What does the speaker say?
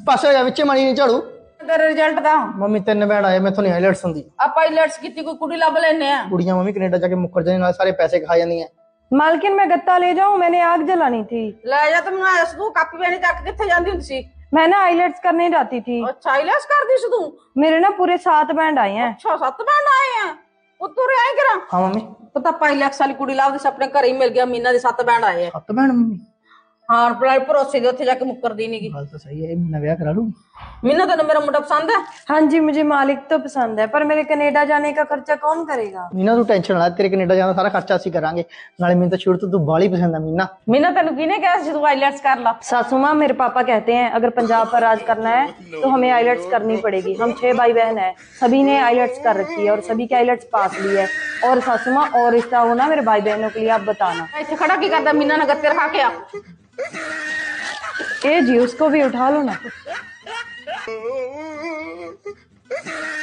ਪਾਸੇ ਹੋ ਜਾ ਵਿੱਚੇ ਮਾਰੀ ਨਹੀਂ ਝਾੜੂ। तेरे रिजल्ट दा ਮੰਮੀ 3 ਬੈਂਡ ਆਏ ਮੈਥੋਂ ਨਹੀਂ ਹਾਈਲਾਈਟਸ ਹੁੰਦੀ। आप आईलेट्स की कोई कुड़ी लब लेने हैं। ਕੁੜੀਆਂ ਮੰਮੀ ਕੈਨੇਡਾ ਜਾ ਕੇ ਮੁੱਕਰ ਜਾਂਦੀਆਂ ਨਾਲ ਸਾਰੇ ਪੈਸੇ ਖਾ ਜਾਂਦੀਆਂ। मालकिन मैं गत्ता ले जाऊं, मैंने आग जलानी थी। ले जा तुम दस तू कापी पेन चक किथे जांदी हुंदी सी। मैं ना आईलेट्स करने जाती थी। अच्छा आईलेट्स कर दी सी तू। मेरे ना पूरे 7 बैंड आए हैं। अच्छा 7 बैंड आए हैं उत्तों रे आई करा। ਹਾਂ ਮੰਮੀ पता आईलेट्स वाली कुड़ी लब दी अपने घर ही मिल गया मीना दे 7 बैंड आए हैं। 7 ਬੈਂਡ ਮੰਮੀ हां पर भरोसे दे ओथे जाके मुकरदी नहीं की। ਗੱਲ ਤਾਂ ਸਹੀ ਹੈ। ਇਹ ਮਹੀਨਾ ਵਿਆਹ ਕਰਾ ਲੂ। मीना तेन मेरा मुंडा पसंद है। हाँ जी मुझे मालिक तो पसंद है, पर मेरे कनाडा जाने का खर्चा कौन करेगा? ਮੀਨਾ ਤੂੰ ਟੈਨਸ਼ਨ ਨਾ ਲੈ, ਤੇਰੇ ਕੈਨੇਡਾ ਜਾਣ ਦਾ ਸਾਰਾ ਖਰਚਾ ਅਸੀਂ ਕਰਾਂਗੇ। ਨਾਲੇ ਮੈਨੂੰ ਤਾਂ ਸ਼ੁਰੂ ਤੋਂ ਤੂੰ ਬਾਹਲੀ ਪਸੰਦ ਆ ਮੀਨਾ। मीना तेन किने कहा सी तू आईलेट्स कर ला। सासू माँ मेरे पापा कहते हैं अगर पंजाब पर राज करना है तो हमें आईलेट्स करनी पड़ेगी। हम 6 भाई बहन हैं, सभी ने आईलेट्स कर रखी है और सभी के आईलेट्स पास ली है। और सासू माँ और रिश्ता हो ना मेरे भाई बहनों के लिए आप बताना। इत्थे खड़ा की करदा मीना ने गत्ते रखा के आ। ए जी उसको भी उठा लो ना।